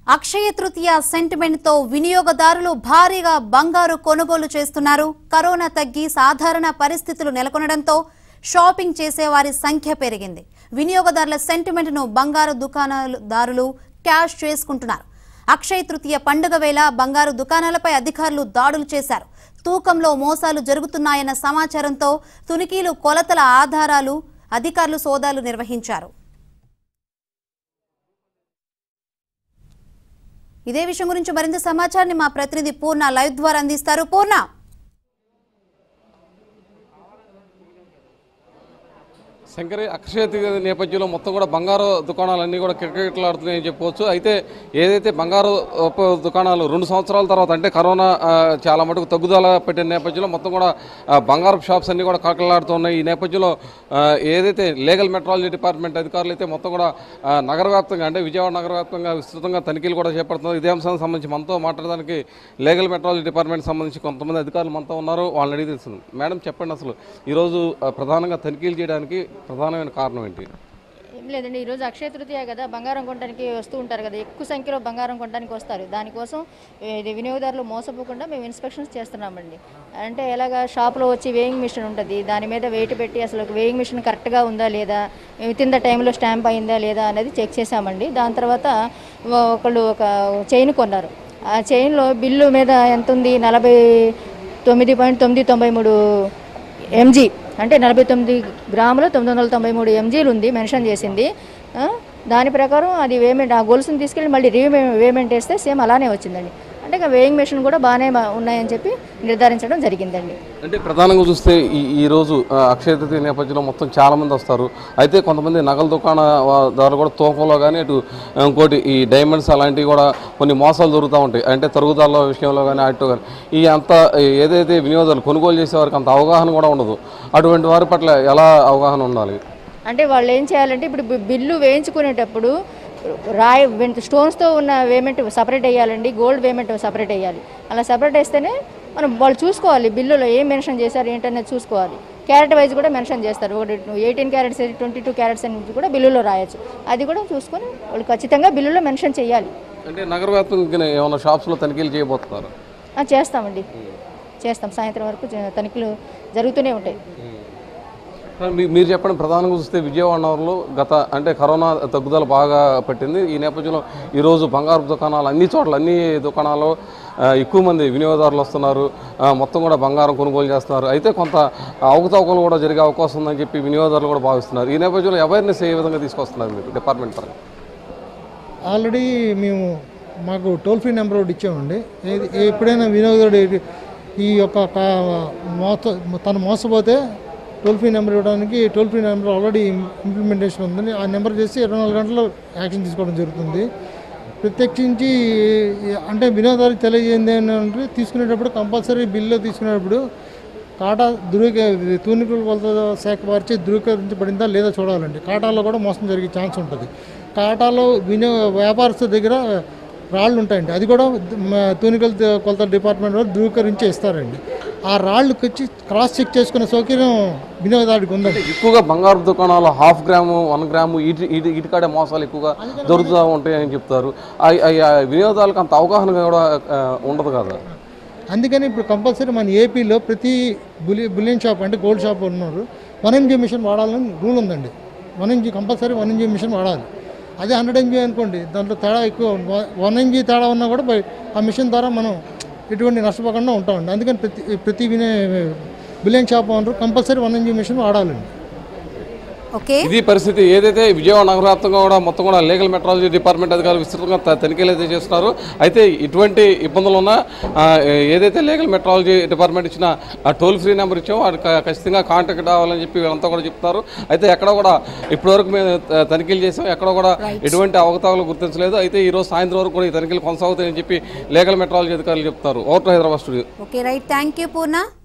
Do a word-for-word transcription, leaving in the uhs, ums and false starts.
Akshaya Tritiya sentiment తో వినియోగదారులు భారీగా బంగారు కొనుగోలు చేస్తున్నారు. కరోనా తగ్గి సాధారణ పరిస్థితులు నెలకొనడంతో షాపింగ్ చేసే వారి సంఖ్య పెరిగింది. వినియోగదారుల సెంటిమెంట్ ను బంగారు దుకాణదారులు క్యాష్ చేసుకుంటున్నారు. అక్షయ తృతీయ పండుగ వేళ బంగారు దుకాణాలపై అధికారులు దాడులు చేశారు. తూకంలో మోసాలు జరుగుతున్నాయన్న సమాచారంతో తునికీలు కొలతల ఆధారాలు అధికారులు సోదాలు నిర్వహించారు. ఇదే విషయం గురించి మరింత సమాచారాన్ని మా ప్రతినిధి పూర్ణ లైవ్ ద్వారా అందిస్తారు. పూర్ణ, శంకరి అక్షయ తృతీయ నేపథ్యంలో మొత్తం కూడా బంగారు దుకాణాలన్నీ కూడా కిటకిటలాడుతున్నాయని చెప్పుకోవచ్చు. అయితే ఏదైతే బంగారు దుకాణాలు రెండు సంవత్సరాల తర్వాత అంటే కరోనా చాలా మటుకు తగ్గుదల పెట్టిన నేపథ్యంలో మొత్తం కూడా బంగారు షాప్స్ అన్నీ కూడా కలకలాడుతున్నాయి. ఈ నేపథ్యంలో ఏదైతే లీగల్ మెట్రాలజీ డిపార్ట్మెంట్ అధికారులు అయితే మొత్తం కూడా నగర వ్యాప్తంగా అంటే విజయవాడ నగర వ్యాప్తంగా విస్తృతంగా తనిఖీలు కూడా చేపడుతున్నారు. ఇదే అంశానికి సంబంధించి మనతో మాట్లాడడానికి లీగల్ మెట్రాలజీ డిపార్ట్మెంట్ సంబంధించి కొంతమంది అధికారులు మనతో ఉన్నారు. వాళ్ళని అడిగి తెలుస్తుంది. మేడం చెప్పండి, అసలు ఈరోజు ప్రధానంగా తనిఖీలు చేయడానికి ప్రధానమైన కారణం ఏంటి? ఏం లేదండి, ఈరోజు అక్షయ తృతీయ కదా, బంగారం కొనడానికి వస్తూ ఉంటారు కదా, ఎక్కువ సంఖ్యలో బంగారం కొనడానికి వస్తారు. దానికోసం ఇది వినియోగదారులు మోసపోకుండా మేము ఇన్స్పెక్షన్స్ చేస్తున్నామండి. అంటే ఎలాగా షాప్లో వచ్చి వేయింగ్ మిషన్ ఉంటుంది, దాని మీద వెయిట్ పెట్టి అసలు వేయింగ్ మిషన్ కరెక్ట్గా ఉందా లేదా, విత్ ఇన్ ద టైంలో స్టాంప్ అయిందా లేదా అనేది చెక్ చేసామండి. దాని తర్వాత ఒకళ్ళు ఒక చైన్ కొన్నారు. ఆ చైన్లో బిల్లు మీద ఎంత ఉంది, నలభై తొమ్మిది పాయింట్ తొమ్మిది తొంభై మూడు ఎంజీ అంటే నలభై తొమ్మిది గ్రాముల తొమ్మిది వందల తొంభై మూడు ఎంజీలు ఉంది మెన్షన్ చేసింది. దాని ప్రకారం అది వేమెంట్ ఆ గొలుసుని తీసుకెళ్ళి మళ్ళీ రీవే వేమెంట్ వేస్తే సేమ్ అలానే వచ్చిందండి. అంటే ఇక వేయింగ్ మెషిన్ కూడా బాగానే ఉన్నాయని చెప్పి నిర్ధారించడం జరిగిందండి. అంటే ప్రధానంగా చూస్తే ఈ ఈరోజు అక్షయ తృతీయ నేపథ్యంలో మొత్తం చాలామంది వస్తారు. అయితే కొంతమంది నగల దుకాణదారులు కూడా తూకంలో కానీ అటు ఇంకోటి ఈ డైమండ్స్ అలాంటివి కూడా కొన్ని మోసాలు జరుగుతూ ఉంటాయి. అంటే తరుగుదల విషయంలో కానీ అటు కానీ ఈ అంత ఏదైతే వినియోగదారులు కొనుగోలు చేసే వారికి అంత అవగాహన కూడా ఉండదు. అటువంటి వారి పట్ల ఎలా అవగాహన ఉండాలి? అంటే వాళ్ళు ఏం చేయాలంటే ఇప్పుడు బిల్లు వేయించుకునేటప్పుడు రాయి స్టోన్స్తో ఉన్న వేమెంట్ సపరేట్ వేయాలండి, గోల్డ్ వేమెంట్ సపరేట్ వేయాలి. అలా సపరేట్ వేస్తేనే మనం వాళ్ళు చూసుకోవాలి బిల్లులో ఏం మెన్షన్ చేశారు ఏంటనేది చూసుకోవాలి. క్యారెట్ వైజ్ కూడా మెన్షన్ చేస్తారు. ఒకటి eighteen carats twenty two carats అని కూడా బిల్లులో రాయొచ్చు. అది కూడా చూసుకొని వాళ్ళు ఖచ్చితంగా బిల్లులో మెన్షన్ చేయాలి. అంటే నగర వ్యాప్తంగా ఏమైనా షాప్స్లో తనిఖీలు చేయబోతున్నారు? చేస్తామండి, చేస్తాం. సాయంత్రం వరకు తనిఖీలు జరుగుతూనే ఉంటాయి. మీరు చెప్పండి, ప్రధానంగా చూస్తే విజయవాడ నగరంలో గత అంటే కరోనా తగ్గుదల బాగా పట్టింది. ఈ నేపథ్యంలో ఈరోజు బంగారు దుకాణాలు అన్ని చోట్ల అన్ని దుకాణాల్లో ఎక్కువ మంది వినియోగదారులు వస్తున్నారు. మొత్తం కూడా బంగారం కొనుగోలు చేస్తున్నారు. అయితే కొంత అవకతవకలు కూడా జరిగే అవకాశం ఉందని చెప్పి వినియోగదారులు కూడా భావిస్తున్నారు. ఈ నేపథ్యంలో అవేర్నెస్ ఏ విధంగా తీసుకొస్తున్నారు మీరు డిపార్ట్మెంట్ పరంగా? ఆల్రెడీ మేము మాకు టోల్ ఫ్రీ నెంబర్ ఒకటి ఇచ్చామండి. ఎప్పుడైనా వినియోగదారుడు ఈ యొక్క మోస తను మోసపోతే టోల్ ఫ్రీ నెంబర్ ఇవ్వడానికి toll free number already implementation ఉందని ఆ నెంబర్ చేసి ఇరవై నాలుగు గంటల్లో యాక్షన్ తీసుకోవడం జరుగుతుంది. ప్రత్యేకించి అంటే వినియోగదారులకు తెలియజేయండి ఏంటంటే తీసుకునేటప్పుడు కంపల్సరీ బిల్లు తీసుకునేటప్పుడు కాటా ధృవీ తూనికల కొలత శాఖ వారిచే ధృవీకరించబడిందా లేదా చూడాలండి. కాటాలో కూడా మోసం జరిగే ఛాన్స్ ఉంటుంది. కాటాలో వినియోగ వ్యాపారస్తుల దగ్గర రాళ్ళు ఉంటాయండి, అది కూడా తూనికల కొలత డిపార్ట్మెంట్ వాళ్ళు ధృవీకరించి ఇస్తారండి. ఆ రాళ్ళకి వచ్చి క్రాస్ చెక్ చేసుకునే సౌకర్యం వినియోగదారుడికి ఉందండి. ఎక్కువగా బంగారు దుకాణాలు హాఫ్ గ్రాము వన్ గ్రాము ఇటు ఇటు ఇటుకాడే మోసాలు ఎక్కువగా దొరుకుతూ ఉంటాయని చెప్తారు. వినియోగదారులకు అంత అవగాహన కూడా ఉండదు కదా. అందుకని ఇప్పుడు కంపల్సరీ మన ఏపీలో ప్రతి బులి బులియన్ షాప్ అంటే గోల్డ్ షాప్ ఉన్నారు వన్ ఎంజీ మిషన్ వాడాలని రూల్ ఉందండి. One MG compulsory one MG machine వాడాలి. అదే హండ్రెడ్ ఎంజీ అనుకోండి, దాంట్లో తేడా ఎక్కువ వన్ ఎంజీ తేడా ఉన్నా కూడా ఆ మిషన్ ద్వారా మనం ఎటువంటి నష్టపోకుండా ఉంటామండి. అందుకని ప్రతి ప్రతి వినే bullion shop owner compulsory one MG machine వాడాలండి. ఇది పరిస్థితి. ఏదైతే విజయవాడ నగర వ్యాప్తంగా కూడా మొత్తం కూడా లీగల్ మెట్రాలజీ డిపార్ట్మెంట్ అధికారులు విస్తృతంగా తనిఖీలు అయితే చేస్తున్నారు. అయితే ఇటువంటి ఇబ్బందులు ఉన్నా ఏదైతే లీగల్ మెట్రాలజీ డిపార్ట్మెంట్ ఇచ్చిన టోల్ ఫ్రీ నెంబర్ ఇచ్చామో అది ఖచ్చితంగా కాంటాక్ట్ అవ్వాలని చెప్పి వీళ్ళంతా కూడా చెప్తున్నారు. అయితే ఎక్కడ కూడా ఇప్పటివరకు మేము తనిఖీలు చేసాం, ఎక్కడ కూడా ఎటువంటి అవకతవకలు గుర్తించలేదు. అయితే ఈ రోజు సాయంత్రం వరకు కూడా ఈ తనిఖీలు కొనసాగుతాయని చెప్పి లీగల్ మెట్రాలజీ అధికారులు చెప్తారు. Over to Hyderabad studio. Okay right, thank you Purna.